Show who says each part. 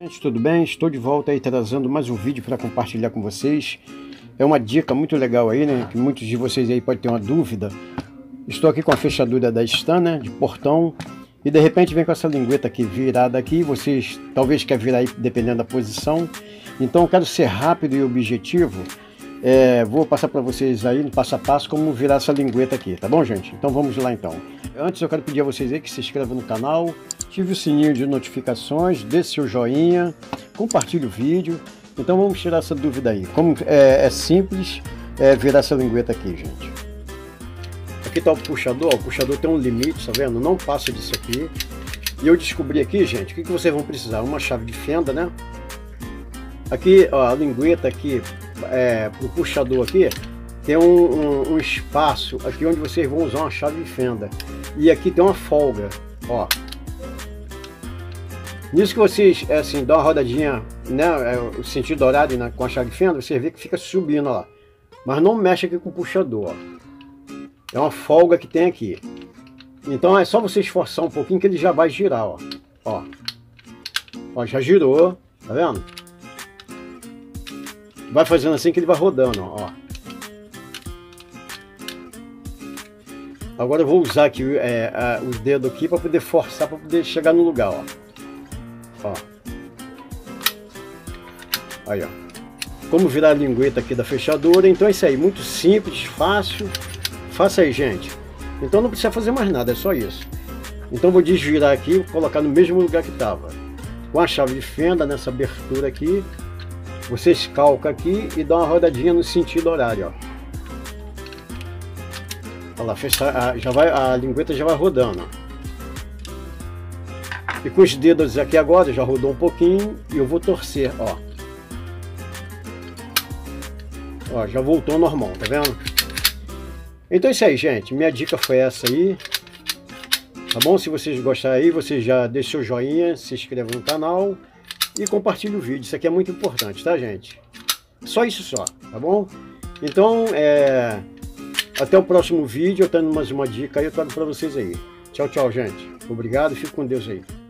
Speaker 1: Gente, tudo bem? Estou de volta aí trazendo mais um vídeo para compartilhar com vocês. É uma dica muito legal aí, né? Que muitos de vocês aí podem ter uma dúvida. Estou aqui com a fechadura da Stan, né? De portão. E de repente vem com essa lingueta aqui virada aqui. Vocês talvez querem virar aí dependendo da posição. Então eu quero ser rápido e objetivo. Vou passar para vocês aí no passo a passo como virar essa lingueta aqui, tá bom, gente? Então vamos lá então. Antes eu quero pedir a vocês aí que se inscrevam no canal, ative o sininho de notificações, dê seu joinha, compartilhe o vídeo. Então vamos tirar essa dúvida aí. Como é simples virar essa lingueta aqui, gente. Aqui está o puxador tem um limite, tá vendo? Não passa disso aqui. E eu descobri aqui, gente, o que vocês vão precisar? Uma chave de fenda, né? Aqui, ó, a lingueta aqui, pro puxador aqui, tem um espaço aqui onde vocês vão usar uma chave de fenda. E aqui tem uma folga, ó. Nisso que vocês, assim, dão uma rodadinha, né, o sentido horário, né, com a chave de fenda, você vê que fica subindo lá. Mas não mexe aqui com o puxador, ó. É uma folga que tem aqui. Então é só você esforçar um pouquinho que ele já vai girar, ó. Ó, já girou, tá vendo? Vai fazendo assim que ele vai rodando, ó. Agora eu vou usar aqui os dedos aqui para poder forçar, para poder chegar no lugar, ó. Aí, ó. Como virar a lingueta aqui da fechadura. Então é isso aí, muito simples, fácil. Faça aí, gente. Então não precisa fazer mais nada, é só isso. Então vou desvirar aqui, vou colocar no mesmo lugar que estava. Com a chave de fenda nessa abertura aqui. Você escalca aqui e dá uma rodadinha no sentido horário, ó. Olha lá, a lingueta já vai rodando, ó. E com os dedos aqui agora, já rodou um pouquinho e eu vou torcer, ó. Ó, já voltou ao normal, tá vendo? Então é isso aí, gente. Minha dica foi essa aí. Tá bom? Se vocês gostarem aí, você já deixa o joinha, se inscreva no canal e compartilhe o vídeo. Isso aqui é muito importante, tá, gente? Só isso só, tá bom? Então, até o próximo vídeo. Eu tenho mais uma dica aí, eu trago pra vocês aí. Tchau, tchau, gente. Obrigado e fique com Deus aí.